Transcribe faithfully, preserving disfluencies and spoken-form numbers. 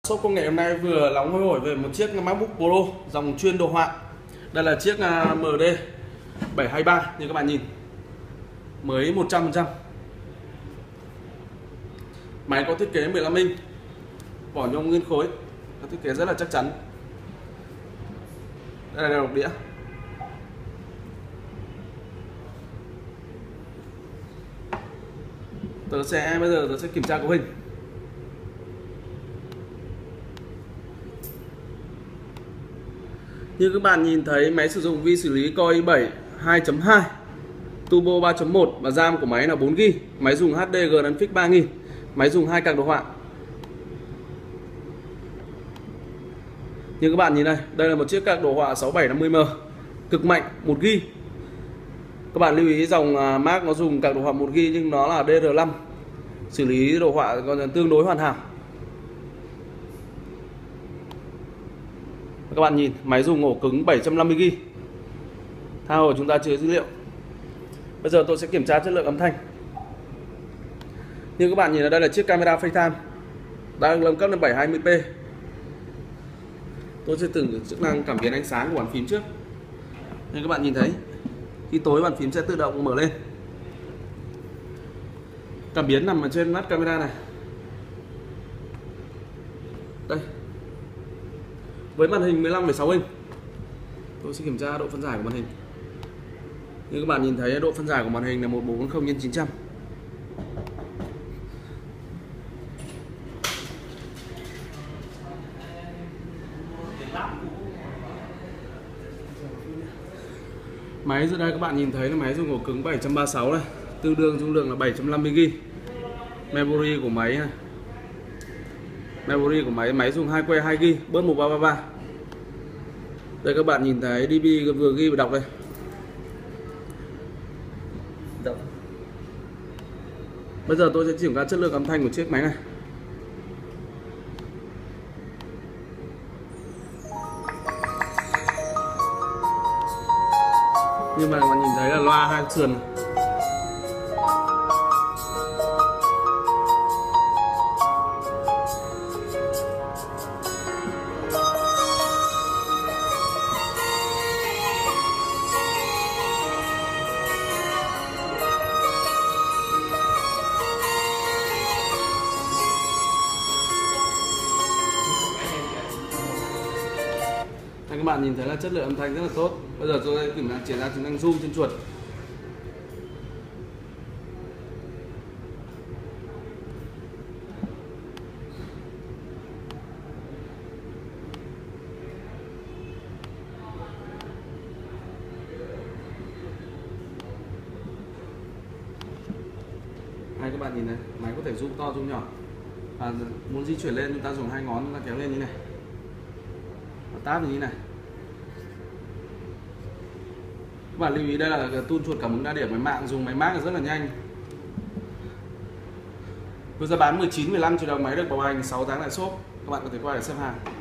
Shop công nghệ hôm nay vừa nóng hôi hổi về một chiếc MacBook Pro dòng chuyên đồ họa. Đây là chiếc M D bảy hai ba như các bạn nhìn, mới một trăm phần trăm. Máy có thiết kế mười lăm inch, vỏ nhôm nguyên khối, có thiết kế rất là chắc chắn. Đây là độc đĩa. Tớ sẽ bây giờ tớ sẽ kiểm tra cấu hình. Như các bạn nhìn thấy, máy sử dụng vi xử lý Core i bảy hai chấm hai, Turbo ba chấm một và RAM của máy là bốn gi ga bai. Máy dùng hát đê Graphics ba nghìn. Máy dùng hai card đồ họa. Như các bạn nhìn đây, đây là một chiếc card đồ họa sáu bảy năm mươi mm, cực mạnh, một gi ga bai. Các bạn lưu ý dòng Mac nó dùng card đồ họa một gi ga bai nhưng nó là D R năm, xử lý đồ họa còn tương đối hoàn hảo. Các bạn nhìn, máy dùng ổ cứng bảy trăm năm mươi gi ga bai. Tha hồ chúng ta chứa dữ liệu. Bây giờ tôi sẽ kiểm tra chất lượng âm thanh. Như các bạn nhìn ở đây là chiếc camera FaceTime đã được nâng cấp lên bảy trăm hai mươi p. Tôi sẽ thử chức năng cảm biến ánh sáng của bàn phím trước. Như các bạn nhìn thấy, khi tối bàn phím sẽ tự động mở lên. Cảm biến nằm ở trên mắt camera này. Đây. Với màn hình mười lăm phẩy sáu inch. Tôi sẽ kiểm tra độ phân giải của màn hình. Như các bạn nhìn thấy, độ phân giải của màn hình là một bốn bốn không nhân chín trăm. Máy dưới đây các bạn nhìn thấy là máy dùng ổ cứng bảy trăm ba mươi sáu này, tương đương dung lượng là bảy trăm năm mươi gi ga bai. Memory của máy này. Memory của máy máy dùng hai que hai gi ga bai, bớt một ba ba ba. Đây các bạn nhìn thấy đê bê vừa ghi và đọc đây. Đọc. Bây giờ tôi sẽ kiểm tra chất lượng âm thanh của chiếc máy này. Nhưng mà các bạn nhìn thấy là loa hai sườn. Các bạn nhìn thấy là chất lượng âm thanh rất là tốt. Bây giờ tôi sẽ kiểm tra triển ra tính năng zoom trên chuột. Đây các bạn nhìn này, máy có thể zoom to zoom nhỏ. À, muốn di chuyển lên chúng ta dùng hai ngón chúng ta kéo lên như này, táp như thế này. Các bạn lưu ý đây là tool chuột cảm ứng đa điểm máy mạng, dùng máy Mac rất là nhanh. Với giá bán mười chín mười lăm triệu đồng, máy được bảo hành sáu tháng tại shop. Các bạn có thể qua để xếp hàng.